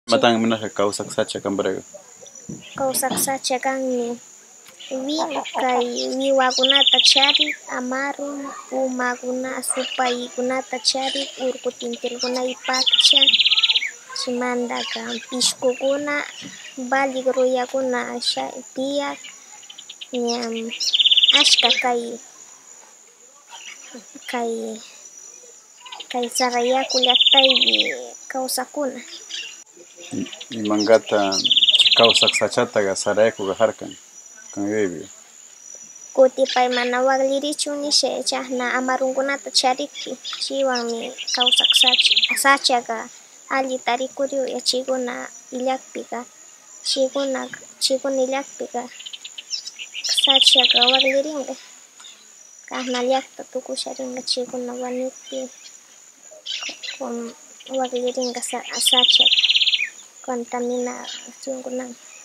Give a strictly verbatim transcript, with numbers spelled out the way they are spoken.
Matang mina ka kausak sacha kambraga. Kausak sacha kangni wing kay wiwakunata chari amaru pumaguna supaykunata chari urkutintilkuna ipakcha chimandaka pishkukuna balik ruyakuna tiyak ñam ashka kay kay kay Sarayaku llaqtaypi kawsakuna. Imangata kausak sachata ga Sarayaku ga harkan kan yoybi. Kutipay mana waglirichun nishe chahna amarunkunata charikpi chiwanmi kawsak sacha sachaga alli tarikuriw chikuna illakpika chikuna chikuna illakpika sachaga wagliringa kahna llaqta tukusharinga chikuna wañukpi wagliringa sachaga contamina